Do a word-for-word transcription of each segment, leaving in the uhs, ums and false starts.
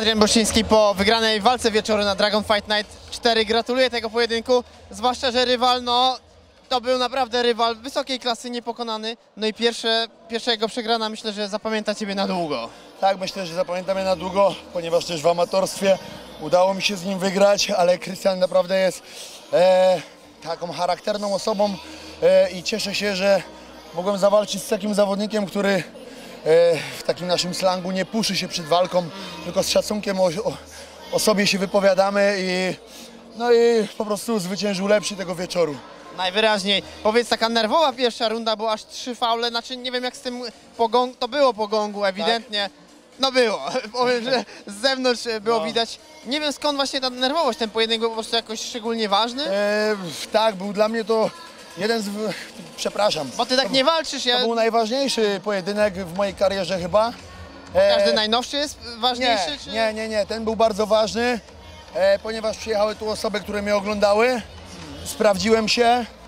Adrian Bosiński po wygranej walce wieczoru na Dragon Fight Night cztery. Gratuluję tego pojedynku, zwłaszcza, że rywal, no, to był naprawdę rywal wysokiej klasy, niepokonany. No i pierwsze, pierwsza jego przegrana, myślę, że zapamięta Ciebie na długo. Tak, myślę, że zapamiętam je na długo, ponieważ też w amatorstwie udało mi się z nim wygrać, ale Krystian naprawdę jest e, taką charakterną osobą e, i cieszę się, że mogłem zawalczyć z takim zawodnikiem, który e, w takim naszym slangu nie puszy się przed walką, tylko z szacunkiem o, o, o sobie się wypowiadamy i, no i po prostu zwyciężył lepszy tego wieczoru. Najwyraźniej. Powiedz, taka nerwowa pierwsza runda, bo aż trzy faule, znaczy nie wiem jak z tym po gong, to było po gongu ewidentnie. Tak? No było, powiem, że z zewnątrz było no. widać. Nie wiem skąd właśnie ta nerwowość, ten pojedynek był po prostu jakoś szczególnie ważny? E, tak, był dla mnie to jeden z... przepraszam. Bo ty tak to, nie walczysz. Ja... To był najważniejszy pojedynek w mojej karierze chyba. E, Każdy najnowszy jest ważniejszy? Nie, czy... nie, nie, nie, ten był bardzo ważny, e, ponieważ przyjechały tu osoby, które mnie oglądały. Sprawdziłem się.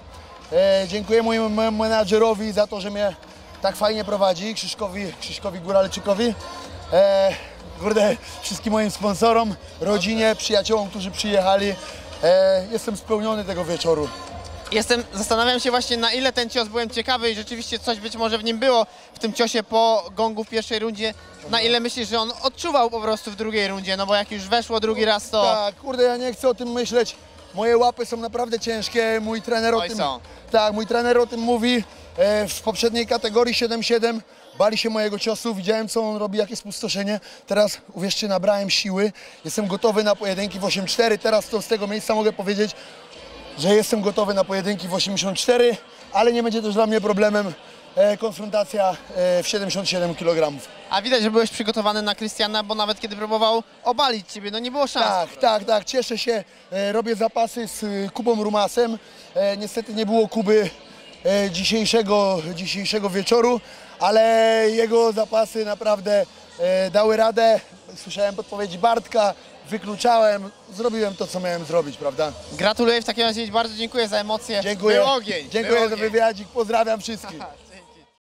E, dziękuję mojemu menadżerowi za to, że mnie tak fajnie prowadzi, Krzyszkowi, Krzyszkowi Góralczykowi. E, kurde, wszystkim moim sponsorom, rodzinie, przyjaciołom, którzy przyjechali. E, jestem spełniony tego wieczoru. Jestem, zastanawiam się właśnie, na ile ten cios, byłem ciekawy i rzeczywiście coś być może w nim było w tym ciosie po gongu w pierwszej rundzie. Na ile myślisz, że on odczuwał po prostu w drugiej rundzie, no bo jak już weszło drugi raz, to... Tak, kurde, ja nie chcę o tym myśleć. Moje łapy są naprawdę ciężkie, mój trener o Oj, tym, są. tak, mój trener o tym mówi. E, w poprzedniej kategorii siedem siedem bali się mojego ciosu, widziałem co on robi, jakie spustoszenie. Teraz, uwierzcie, nabrałem siły, jestem gotowy na pojedynki w osiem cztery. Teraz to z tego miejsca mogę powiedzieć, że jestem gotowy na pojedynki w osiemdziesiąt cztery, ale nie będzie też dla mnie problemem e, konfrontacja e, w siedemdziesiąt siedem kilogramów. A widać, że byłeś przygotowany na Krystiana, bo nawet kiedy próbował obalić Ciebie, no nie było szans. Tak, tak, tak, cieszę się, e, robię zapasy z e, Kubą Rumasem. E, niestety nie było Kuby e, dzisiejszego, dzisiejszego wieczoru, ale jego zapasy naprawdę e, dały radę. Słyszałem podpowiedzi Bartka, wykluczałem, zrobiłem to, co miałem zrobić, prawda? Gratuluję w takim razie, bardzo dziękuję za emocje. Dziękuję. Był ogień. Dziękuję Był za ogień. wywiadzik, pozdrawiam wszystkich.